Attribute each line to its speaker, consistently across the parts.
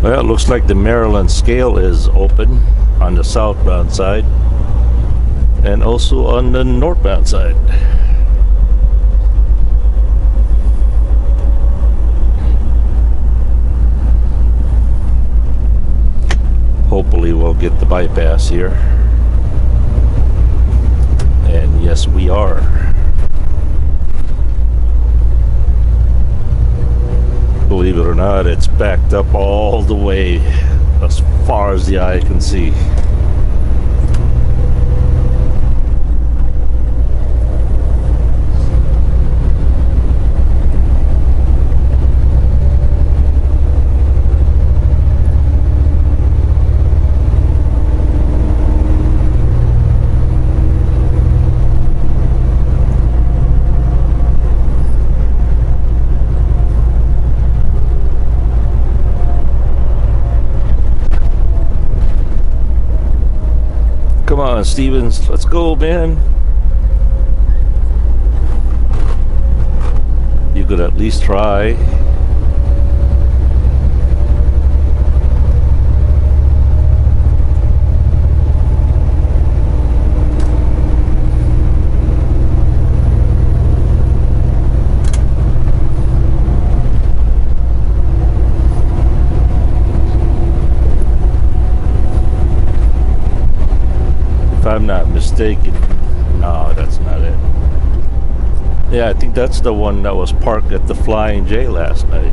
Speaker 1: Well, it looks like the Maryland scale is open on the southbound side and also on the northbound side. Hopefully we'll get the bypass here. And yes, we are. Believe it or not, it's backed up all the way as far as the eye can see. Come on, Stevens, let's go, man. You could at least try. If I'm not mistaken, no, that's not it. Yeah, I think that's the one that was parked at the Flying J last night.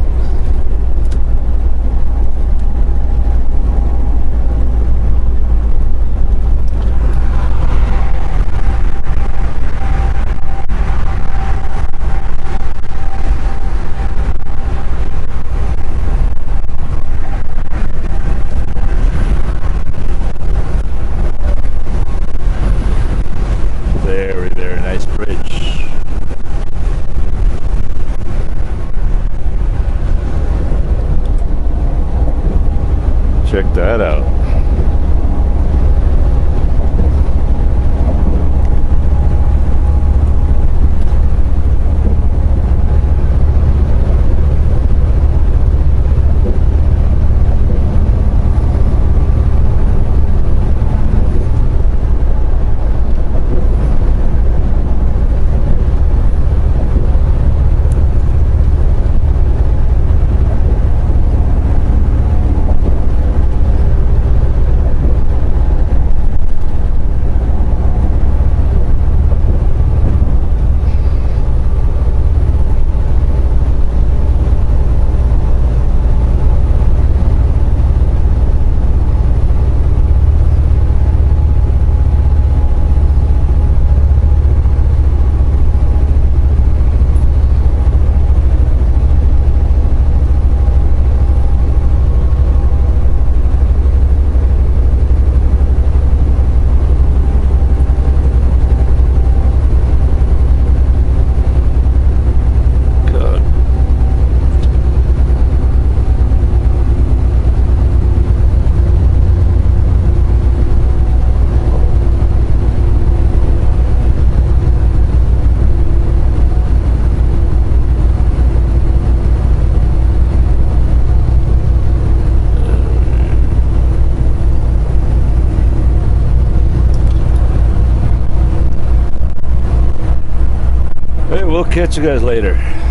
Speaker 1: Very nice bridge. Check that out. We'll catch you guys later.